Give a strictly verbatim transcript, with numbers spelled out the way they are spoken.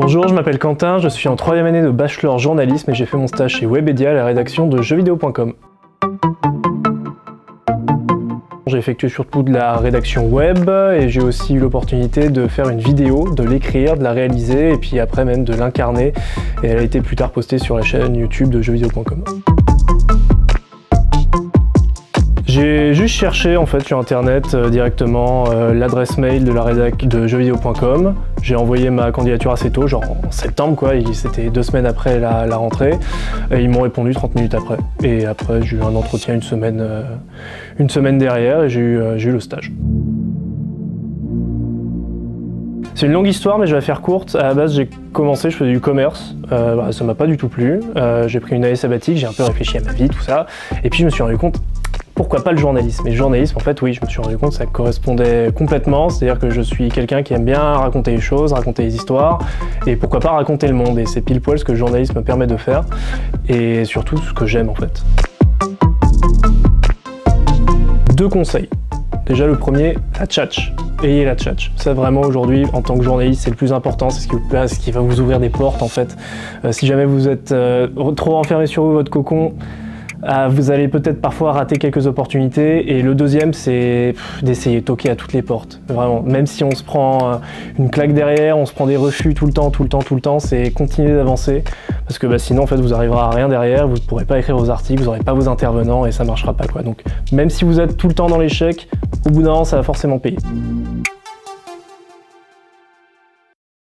Bonjour, je m'appelle Quentin, je suis en troisième année de bachelor journalisme et j'ai fait mon stage chez Webedia à la rédaction de jeux vidéo point com. J'ai effectué surtout de la rédaction web et j'ai aussi eu l'opportunité de faire une vidéo, de l'écrire, de la réaliser et puis après même de l'incarner. Et elle a été plus tard postée sur la chaîne YouTube de jeux vidéo point com. J'ai juste cherché en fait sur internet euh, directement euh, l'adresse mail de la rédac de jeux vidéo point com. J'ai envoyé ma candidature assez tôt, genre en septembre quoi, c'était deux semaines après la, la rentrée. Et ils m'ont répondu trente minutes après. Et après j'ai eu un entretien une semaine, euh, une semaine derrière et j'ai eu, euh, j'ai eu le stage. C'est une longue histoire mais je vais la faire courte. À la base j'ai commencé, je faisais du commerce, euh, bah, ça m'a pas du tout plu. Euh, j'ai pris une année sabbatique, j'ai un peu réfléchi à ma vie, tout ça. Et puis je me suis rendu compte, pourquoi pas le journalisme? Et le journalisme, en fait, oui, je me suis rendu compte que ça correspondait complètement. C'est-à-dire que je suis quelqu'un qui aime bien raconter les choses, raconter les histoires, et pourquoi pas raconter le monde. Et c'est pile poil ce que le journalisme me permet de faire, et surtout ce que j'aime en fait. Deux conseils. Déjà le premier, la tchatch. Ayez la tchatch. Ça vraiment aujourd'hui, en tant que journaliste, c'est le plus important, c'est ce qui, vous, ce qui va vous ouvrir des portes en fait. Euh, si jamais vous êtes euh, trop enfermé sur vous, votre cocon, Euh, vous allez peut-être parfois rater quelques opportunités. Et le deuxième, c'est d'essayer de toquer à toutes les portes. Vraiment, même si on se prend euh, une claque derrière, on se prend des refus tout le temps, tout le temps, tout le temps, c'est continuer d'avancer. Parce que bah, sinon, en fait, vous n'arriverez à rien derrière, vous ne pourrez pas écrire vos articles, vous n'aurez pas vos intervenants et ça ne marchera pas, quoi. Donc, même si vous êtes tout le temps dans l'échec, au bout d'un an, ça va forcément payer.